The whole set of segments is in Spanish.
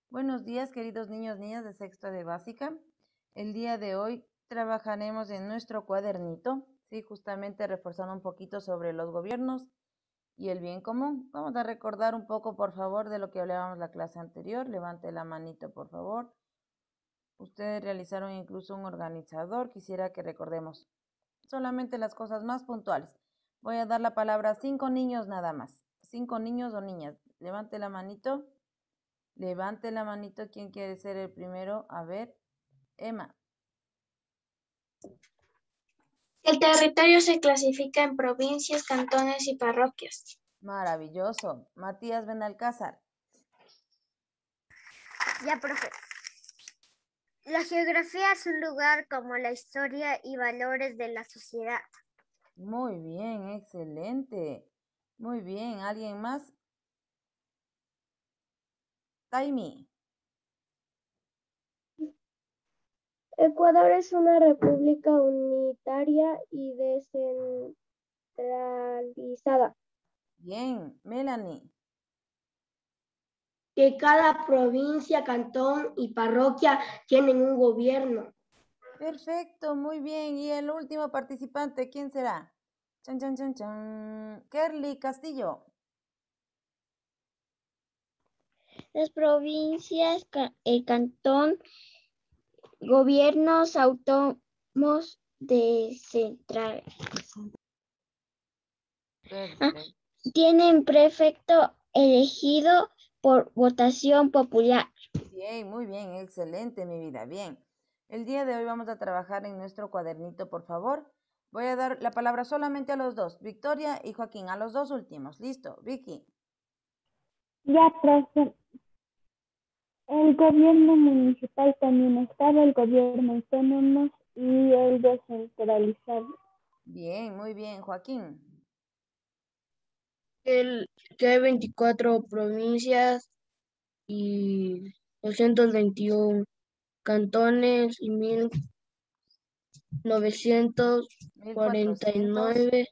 Buenos días, queridos niños, niñas de sexto de básica. El día de hoy trabajaremos en nuestro cuadernito, ¿sí? Justamente reforzando un poquito sobre los gobiernos y el bien común. Vamos a recordar un poco, por favor, de lo que hablábamos la clase anterior. Levante la manito, por favor. Ustedes realizaron incluso un organizador. Quisiera que recordemos solamente las cosas más puntuales. Voy a dar la palabra a 5 niños nada más. 5 niños o niñas. Levante la manito. Levante la manito. ¿Quién quiere ser el primero? A ver, Emma. El territorio se clasifica en provincias, cantones y parroquias. Maravilloso. Matías Benalcázar. Ya, profe. La geografía es un lugar como la historia y valores de la sociedad. Muy bien, excelente. Muy bien. ¿Alguien más? Taimi. Ecuador es una república unitaria y descentralizada. Bien. Melanie. Que cada provincia, cantón y parroquia tienen un gobierno. Perfecto, muy bien. Y el último participante, ¿quién será? Chan, chan, chan, chan. Kerly Castillo. Las provincias, cantón, gobiernos autónomos descentralizados. Perfecto. Tienen prefecto elegido por votación popular. Bien, muy bien, excelente, mi vida. Bien. El día de hoy vamos a trabajar en nuestro cuadernito, por favor. Voy a dar la palabra solamente a los dos, Victoria y Joaquín, a los dos últimos. Listo, Vicky. Ya, profe. El gobierno municipal también estaba, el gobierno autónomo y el descentralizado. Bien, muy bien, Joaquín. Que hay 24 provincias y 221 cantones y 1400.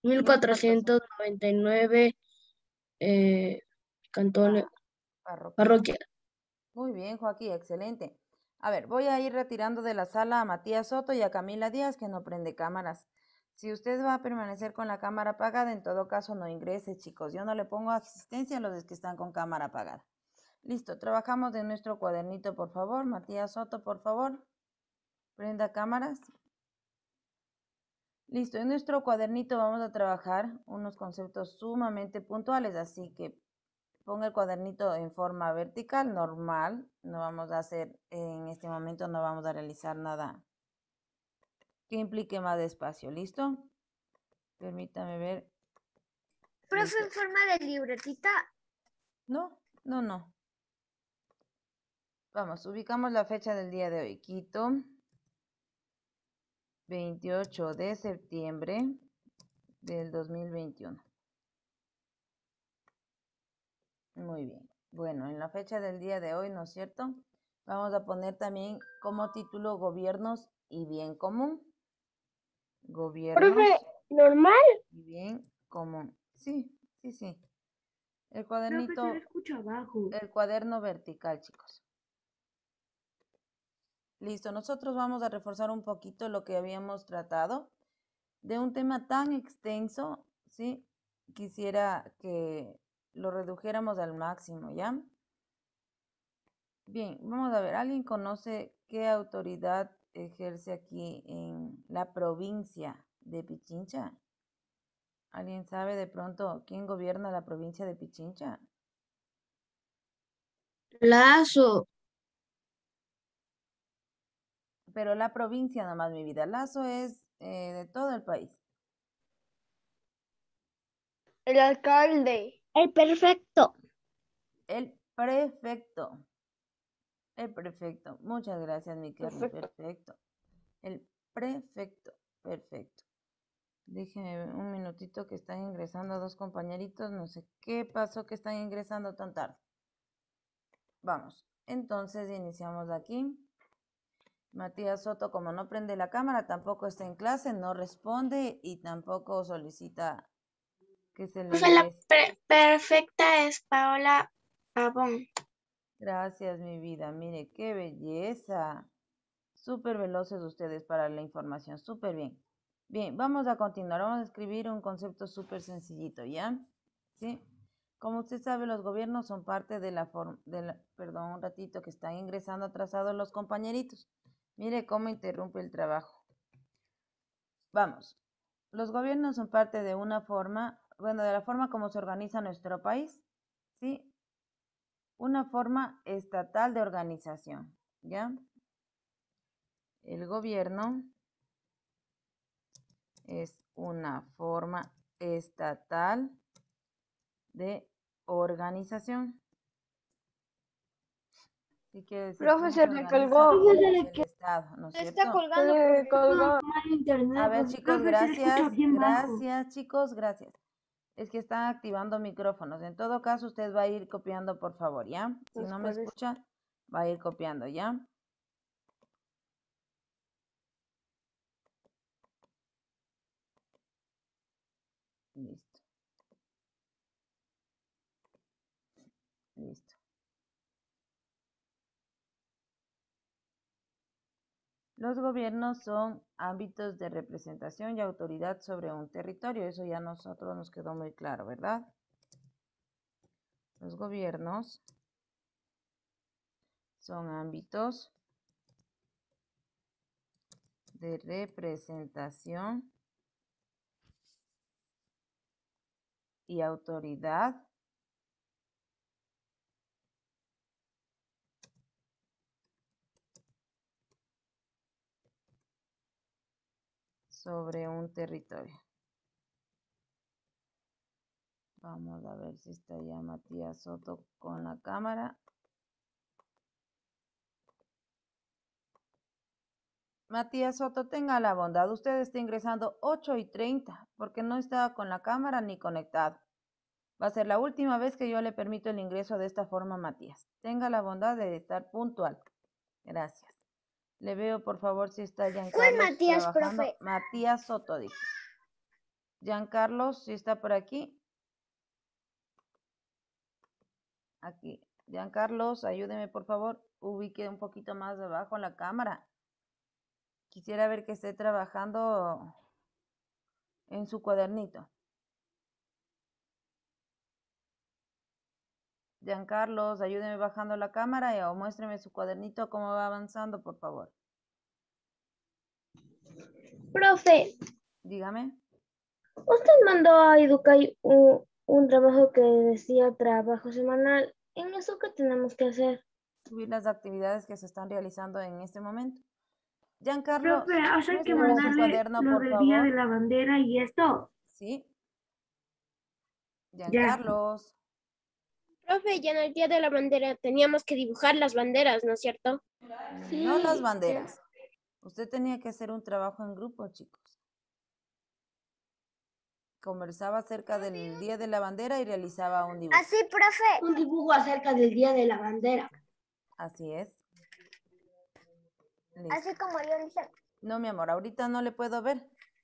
1499 cantones, Parroquia. parroquias. Muy bien, Joaquín, excelente. A ver, voy a ir retirando de la sala a Matías Soto y a Camila Díaz, que no prende cámaras. Si usted va a permanecer con la cámara apagada, en todo caso no ingrese, chicos. Yo no le pongo asistencia a los que están con cámara apagada. Listo, trabajamos en nuestro cuadernito, por favor. Matías Soto, por favor. Prenda cámaras. Listo, en nuestro cuadernito vamos a trabajar unos conceptos sumamente puntuales, así que ponga el cuadernito en forma vertical, normal. No vamos a hacer, en este momento no vamos a realizar nada que implique más espacio. ¿Listo? Permítame ver. Profe, Listo. en forma de libretita. No. Vamos, ubicamos la fecha del día de hoy. Quito, 28 de septiembre del 2021. Muy bien. Bueno, en la fecha del día de hoy, ¿no es cierto? Vamos a poner también como título gobiernos y bien común. Gobiernos Profe, normal. y bien común. Sí. El Profe, se cuadernito, le escucha abajo. el cuaderno vertical, chicos. Listo, nosotros vamos a reforzar un poquito lo que habíamos tratado de un tema tan extenso, ¿sí? Quisiera que lo redujéramos al máximo, ¿ya? Bien, vamos a ver, ¿alguien conoce qué autoridad ejerce aquí en la provincia de Pichincha? ¿Alguien sabe de pronto quién gobierna la provincia de Pichincha? Lazo. Pero la provincia nomás, mi vida. Lazo es de todo el país. El alcalde. El perfecto. El prefecto. El prefecto. Muchas gracias, mi Kerly. Perfecto. El prefecto. Perfecto. Déjenme un minutito que están ingresando dos compañeritos. No sé qué pasó que están ingresando tan tarde. Vamos. Entonces iniciamos aquí. Matías Soto, como no prende la cámara, tampoco está en clase, no responde y tampoco solicita que se le Profe, la ingrese. perfecta es Paola Pavón. Gracias, mi vida. Mire, qué belleza. Súper veloces ustedes para la información. Súper bien. Bien, vamos a continuar. Vamos a escribir un concepto súper sencillito, ¿ya? ¿Sí? Como usted sabe, los gobiernos son parte de la forma, perdón, un ratito que están ingresando atrasados los compañeritos. Mire cómo interrumpe el trabajo. Vamos. Los gobiernos son parte de una forma, bueno, de la forma como se organiza nuestro país, ¿sí? Una forma estatal de organización, ¿ya? El gobierno es una forma estatal de organización. ¿Qué quiere decir? Profe, ¿Cómo se se le organiza colgó. el Estado, ¿no es Se cierto? está colgando, profe. A ver, chicos, gracias. Gracias, chicos, gracias. Es que están activando micrófonos. En todo caso, usted va a ir copiando, por favor, ¿ya? Si no me escucha, va a ir copiando, ¿ya? Listo. Listo. Los gobiernos son ámbitos de representación y autoridad sobre un territorio. Eso ya a nosotros nos quedó muy claro, ¿verdad? Los gobiernos son ámbitos de representación y autoridad sobre un territorio. Vamos a ver si está ya Matías Soto con la cámara. Matías Soto, tenga la bondad. Usted está ingresando 8:30 porque no estaba con la cámara ni conectado. Va a ser la última vez que yo le permito el ingreso de esta forma, Matías. Tenga la bondad de estar puntual. Gracias. Le veo, por favor, si está ¿Cuál Giancarlos Matías, trabajando. profe? Matías Soto, dije. Giancarlos, si está por aquí. Aquí. Giancarlos, ayúdeme, por favor. Ubique un poquito más abajo la cámara. Quisiera ver que esté trabajando en su cuadernito. Giancarlos, ayúdeme bajando la cámara o muéstreme su cuadernito cómo va avanzando, por favor. Profe, Dígame. usted mandó a Educay un trabajo que decía trabajo semanal. ¿En eso qué tenemos que hacer? Subir las actividades que se están realizando en este momento. Giancarlos, Profe, hay que muéstrame su mandarle cuaderno, lo por del Día de favor. la Bandera y esto. Sí. Ya. Giancarlos. Profe, ya en el Día de la Bandera teníamos que dibujar las banderas, ¿no es cierto? No las banderas. Usted tenía que hacer un trabajo en grupo, chicos. Conversaba acerca del Día de la Bandera y realizaba un dibujo. Así, profe. Un dibujo acerca del Día de la Bandera. Así es. Listo. Así como yo le hice. No, mi amor, ahorita no le puedo ver.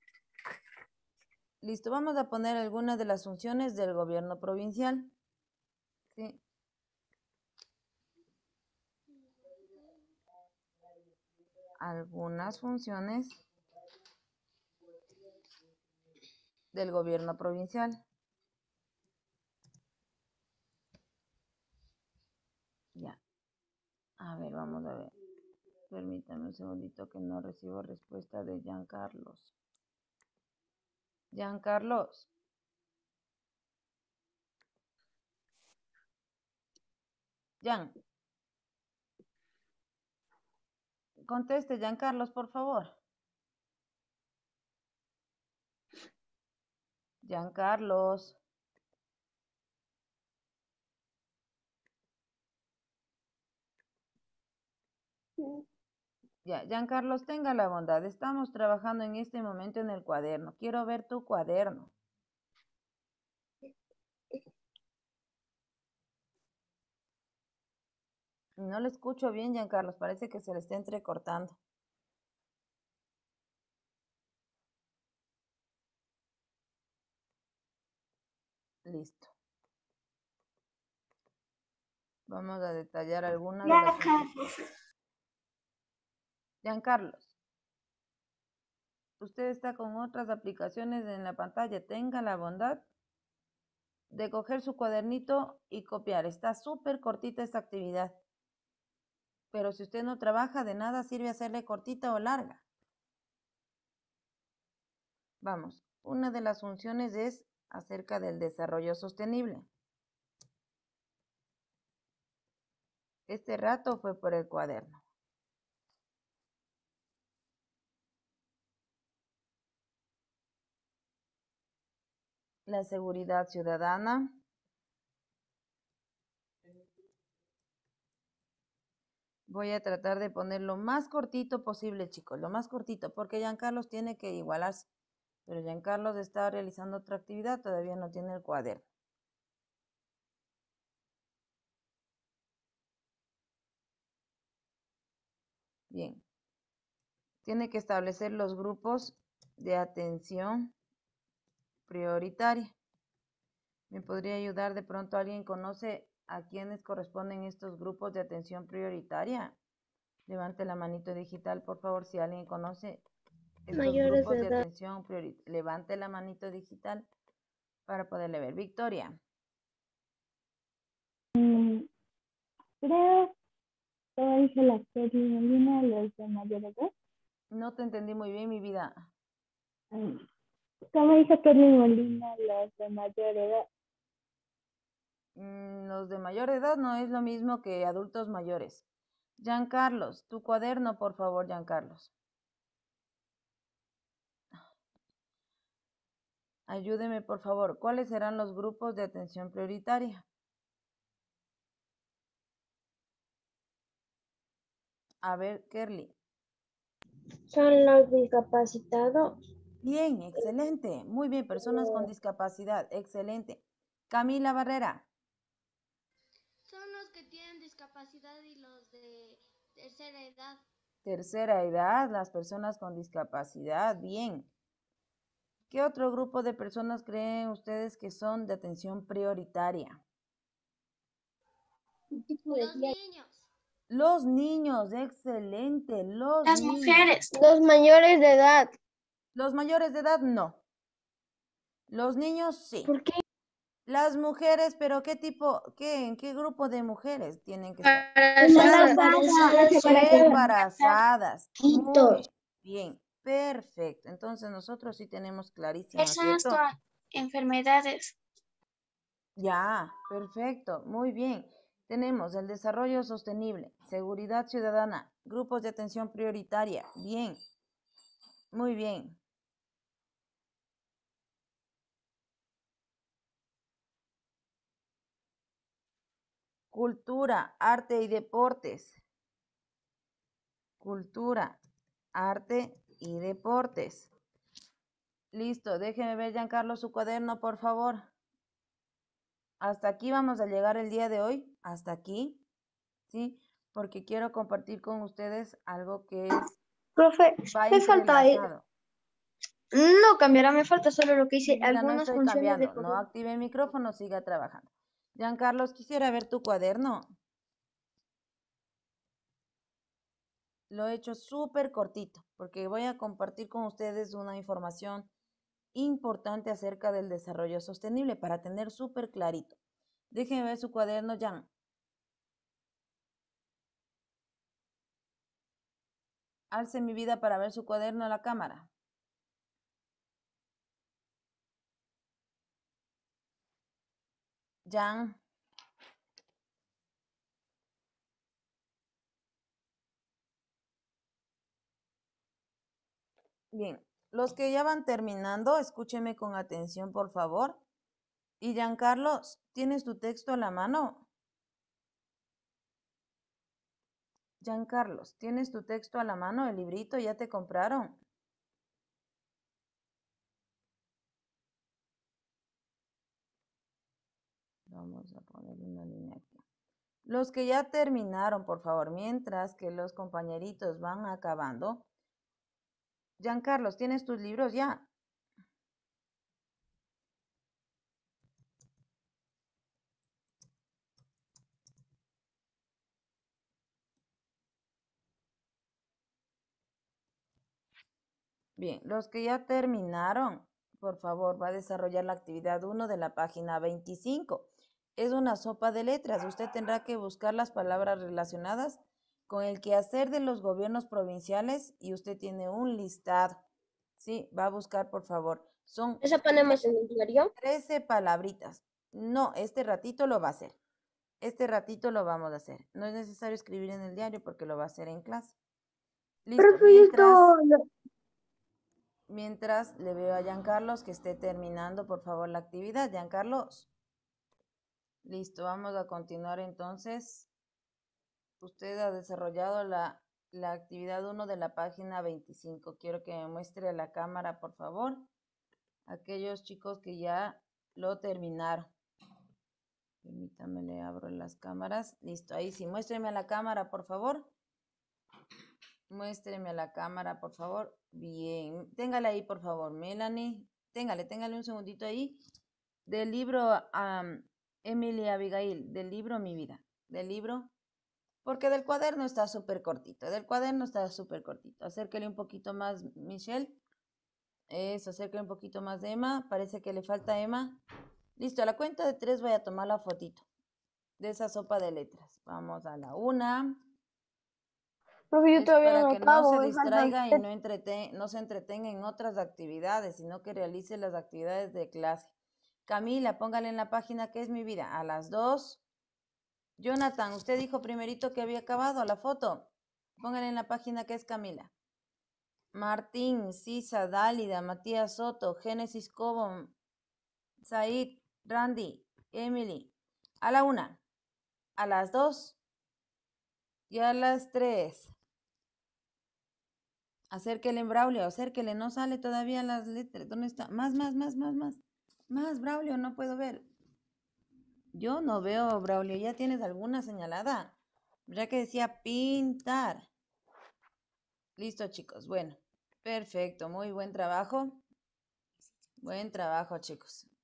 Listo, vamos a poner algunas de las funciones del gobierno provincial. Sí. Algunas funciones del gobierno provincial. Ya. A ver, vamos a ver. Permítame un segundito que no recibo respuesta de Giancarlos. Giancarlos. Gian. Conteste, Giancarlos, por favor. Giancarlos. Ya, Giancarlos, tenga la bondad. Estamos trabajando en este momento en el cuaderno. Quiero ver tu cuaderno. No le escucho bien, Giancarlos. Parece que se le está entrecortando. Listo. Vamos a detallar algunas de Ya, las profe. funciones. Giancarlos, usted está con otras aplicaciones en la pantalla. Tenga la bondad de coger su cuadernito y copiar. Está súper cortita esta actividad. Pero si usted no trabaja, de nada sirve hacerle cortita o larga. Vamos, una de las funciones es acerca del desarrollo sostenible. Este rato fue por el cuaderno. La seguridad ciudadana. Voy a tratar de poner lo más cortito posible, chicos, lo más cortito, porque Giancarlos tiene que igualarse. Pero Giancarlos está realizando otra actividad, todavía no tiene el cuaderno. Bien. Tiene que establecer los grupos de atención prioritaria. ¿Me podría ayudar de pronto? ¿Alguien conoce a quiénes corresponden estos grupos de atención prioritaria? Levante la manito digital, por favor, si alguien conoce estos Mayores grupos de de edad. atención prioritaria. Levante la manito digital para poderle ver. Victoria. Creo que dice la Kelly Molina, los de mayor edad. No te entendí muy bien, mi vida. ¿Cómo dice Kelly Molina, los de mayor edad? Los de mayor edad no es lo mismo que adultos mayores. Giancarlos, tu cuaderno, por favor, Giancarlos. Ayúdeme, por favor. ¿Cuáles serán los grupos de atención prioritaria? A ver, Kerly. Son los discapacitados. Bien, excelente. Muy bien, personas con discapacidad. Excelente. Camila Barrera. Son los que tienen discapacidad y los de tercera edad. Tercera edad, las personas con discapacidad. Bien. ¿Qué otro grupo de personas creen ustedes que son de atención prioritaria? Los niños. Los niños, excelente. Los Las niños. mujeres. Los mayores de edad. Los mayores de edad, no. Los niños, sí. ¿Por qué? Las mujeres, pero ¿qué tipo, en qué grupo de mujeres tienen que estar? Embarazadas. Muy bien, perfecto. Entonces nosotros sí tenemos clarísimo, Personas ¿cierto? con enfermedades. Ya, perfecto, muy bien. Tenemos el desarrollo sostenible, seguridad ciudadana, grupos de atención prioritaria. Bien, muy bien. Cultura, arte y deportes. Cultura, arte y deportes. Listo, déjeme ver, Giancarlo, su cuaderno, por favor. Hasta aquí vamos a llegar el día de hoy, hasta aquí, ¿sí? Porque quiero compartir con ustedes algo que Profe, va me falta, entrelazado. no cambiará, me falta solo lo que dice Mira, no algunas estoy funciones de cambiando, no active el micrófono, siga trabajando. Giancarlos, quisiera ver tu cuaderno. Lo he hecho súper cortito, porque voy a compartir con ustedes una información importante acerca del desarrollo sostenible para tener súper clarito. Déjenme ver su cuaderno, Jan. Alce mi vida para ver su cuaderno a la cámara. Jan. Bien, los que ya van terminando, escúcheme con atención, por favor. Y Giancarlos, ¿tienes tu texto a la mano? Giancarlos, ¿tienes tu texto a la mano? ¿El librito ya te compraron? Vamos a poner una línea aquí. Los que ya terminaron, por favor, mientras que los compañeritos van acabando. Giancarlos, ¿tienes tus libros ya? Bien, los que ya terminaron, por favor, va a desarrollar la actividad 1 de la página 25. Es una sopa de letras. Usted tendrá que buscar las palabras relacionadas con el quehacer de los gobiernos provinciales y usted tiene un listado. Sí, va a buscar, por favor. Son ¿Eso ponemos en el diario? 13 palabritas. No, este ratito lo va a hacer. Este ratito lo vamos a hacer. No es necesario escribir en el diario porque lo va a hacer en clase. Listo. Profe, ¿y esto Mientras le veo a Giancarlos que esté terminando, por favor, la actividad. Giancarlos. Listo, vamos a continuar entonces. Usted ha desarrollado la actividad 1 de la página 25. Quiero que me muestre a la cámara, por favor, aquellos chicos que ya lo terminaron. Permítame, le abro las cámaras. Listo, ahí sí. Muéstreme a la cámara, por favor. Muéstreme a la cámara, por favor. Bien. Téngale ahí, por favor, Melanie. Téngale un segundito ahí. Del libro Emily Abigail, del libro Mi Vida. Del libro, porque del cuaderno está súper cortito. Del cuaderno está súper cortito. Acérquele un poquito más, Michelle. Eso, acérquele un poquito más de Emma. Parece que le falta Emma. Listo, a la cuenta de 3 voy a tomar la fotito de esa sopa de letras. Vamos a la 1. Profe, yo Es todavía para no que no acabo, se me faltan distraiga y no se entretenga en otras actividades, sino que realice las actividades de clase. Camila, póngale en la página ¿Qué es mi vida? A las 2. Jonathan, usted dijo primerito que había acabado la foto. Póngale en la página ¿Qué es Camila? Martín, Sisa, Dálida, Matías Soto, Génesis Cobo, Said, Randy, Emily. A la 1, a las 2 y a las 3. Acérquele en Braulio, acérquele, no sale todavía las letras. ¿Dónde está? Más. Más, Braulio, no puedo ver. Yo no veo, Braulio. ¿Ya tienes alguna señalada? Ya que decía pintar. Listo, chicos. Bueno, perfecto. Muy buen trabajo. Buen trabajo, chicos.